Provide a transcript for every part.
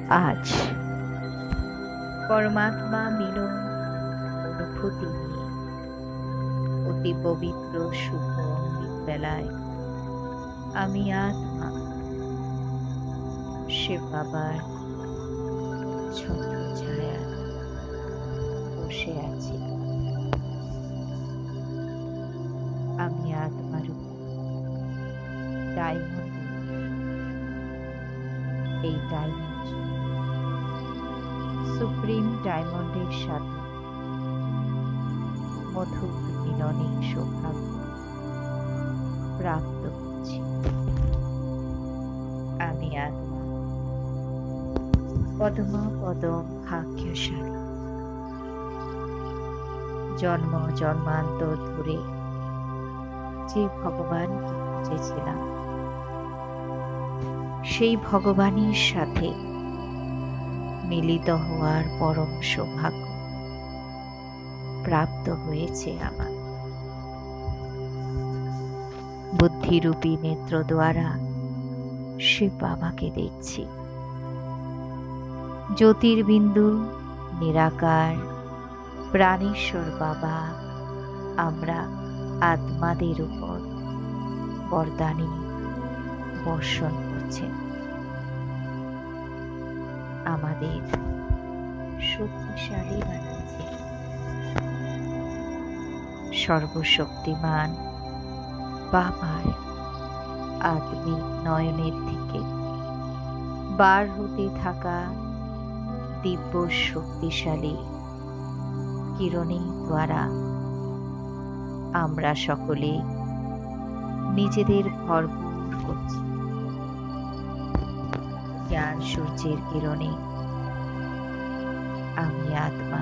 আজ পরমাত্মা মিলন অনুভূতি নিয়ে অতি পবিত্র শুভ অমৃত বেলায় আমি আত্মা শিব বাবার ছত্র ছায়া বসে আছি। আমি আত্মার ডায়মন্ড, এই ডায়মন্ড সুপ্রিম ডায়মন্ডের সাথে মধুর মিলনের সৌভাগ্য প্রাপ্ত হচ্ছি। আমি আত্মা পদমা পদম ভাগ্যশালী, জন্ম জন্মান্তর ধরে যে ভগবানকে খুঁজেছিলাম সেই ভগবানের সাথে মিলিত হওয়ার পরম সৌভাগ্য প্রাপ্ত হয়েছে আমার। বুদ্ধিরূপী নেত্র দ্বারা শিব বাবাকে দেখছি। জ্যোতির্বিন্দু নিরাকার প্রাণেশ্বর বাবা আমরা আত্মাদের উপর বরদানি বর্ষণ করছেন, আমাদের শক্তিশালী বানাচ্ছে। সর্বশক্তিমান বাবার আত্মিক নয়নের থেকে বার হতে থাকা দিব্য শক্তিশালী কিরণের দ্বারা আমরা সকলে নিজেদের ভরপুর করছি। জ্ঞান সূর্যের কিরণে আমি আত্মা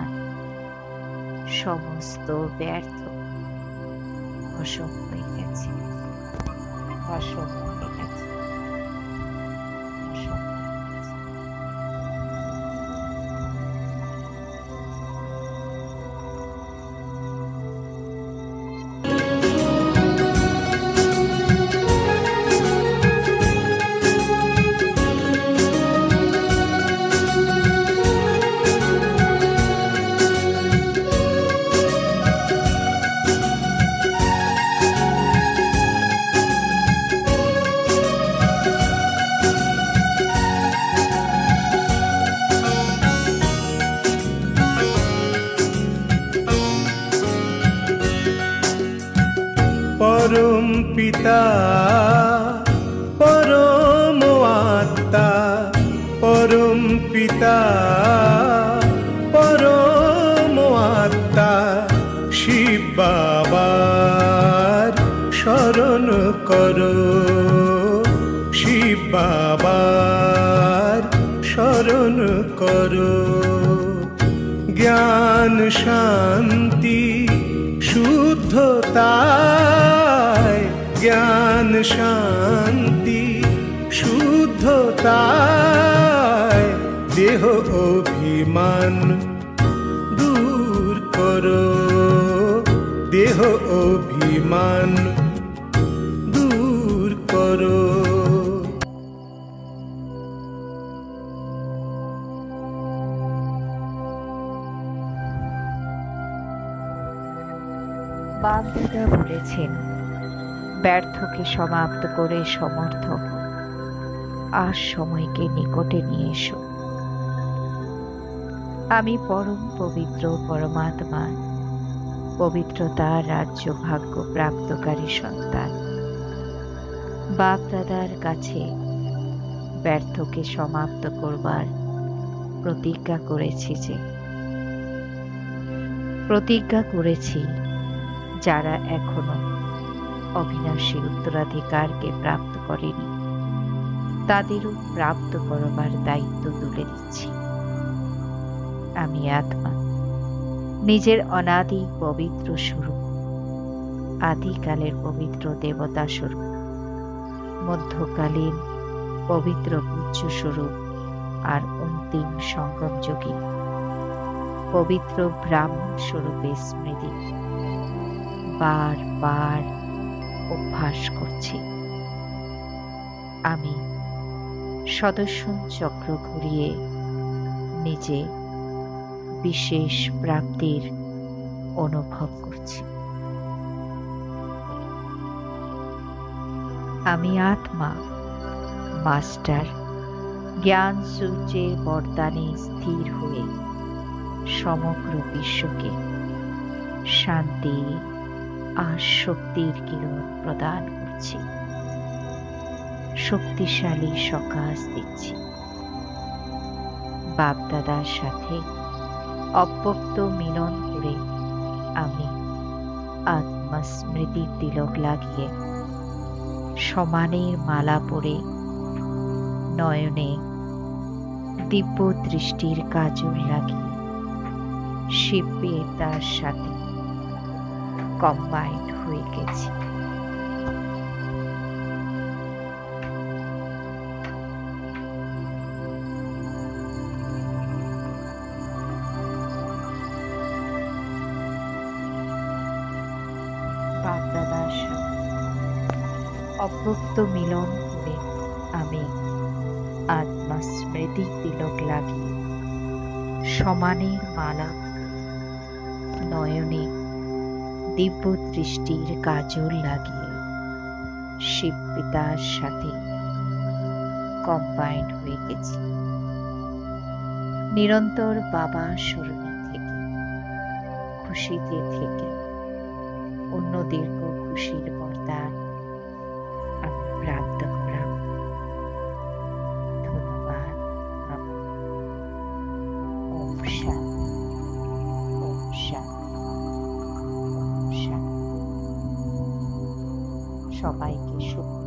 সমস্ত ব্যর্থ ভস্ম হয়ে গেছে, ভস্ম হয়ে গেছে, ভস্ম হয়ে গেছে। পরম পিতা পরম আত্মা, পরম পিতা পরম আত্মা শিব বাবার শরণ করো, শিব বাবার শরণ করো। জ্ঞান শান্তি শুদ্ধতায়, জ্ঞান শান্তি শুদ্ধতায় দেহ অভিমান দূর করো, দেহ অভিমান দূর করো। বাগদাদা বলেছেন, ব্যর্থকে সমাপ্ত করে সমর্থ হও, আর সময়কে নিকটে নিয়ে এসো। আমি পরম পবিত্র পরমাত্মা পবিত্রতার রাজ্য ভাগ্য প্রাপ্তকারী সন্তান। বাগদাদার কাছে ব্যর্থকে সমাপ্ত করবার প্রতিজ্ঞা করেছি যারা এখনো অবিনাশী উত্তরাধিকারকে প্রাপ্ত করেনি তাদেরও প্রাপ্ত করবার দায়িত্ব তুলে দিচ্ছি। আমি আত্মা নিজের অনাদি পবিত্র স্বরূপ, আদিকালের পবিত্র দেবতা স্বরূপ, মধ্যকালীন পবিত্র উচ্চ স্বরূপ আর অন্তিম সঙ্গম যোগী পবিত্র ব্রাহ্মণ স্বরূপে স্মৃতি বারবার অভ্যাস করছি। আমি সদর্শন চক্র ঘুরিয়ে নিজে বিশেষ প্রাপ্তির অনুভব করছি। আমি আত্মা মাস্টার জ্ঞান সূর্যের বরদানে স্থির হয়ে সমগ্র বিশ্বকে শান্তি আর শক্তির কিরণ প্রদান করছি, শক্তিশালী সকাশ দিচ্ছি। বাপদাদার সাথে অব্যক্ত মিলন করে আমি আত্মস্মৃতির তিলক লাগিয়ে সমানের মালা পরে নয়নে দিব্য দৃষ্টির কাজল লাগিয়ে শিবে তার সাথে কম্বাইন্ড হয়ে গেছি। বাপদাদার সাথে অব্যক্ত মিলন করে আমি আত্মস্মৃতি তিলক লাগিয়ে সমানের মালা নয়নে দিব্য দৃষ্টির কাজল লাগিয়ে শিব পিতার সাথে কম্বাইন্ড হয়ে গেছি। নিরন্তর বাবা স্মরণে থেকে খুশিতে থেকে অন্যদেরকেও খুশির বরদান আমি প্রাপ্ত করাম। ধন্যবাদ। ওম শান্তি, ওম শান্তি, ওম শান্তি। সবাইকে শুভ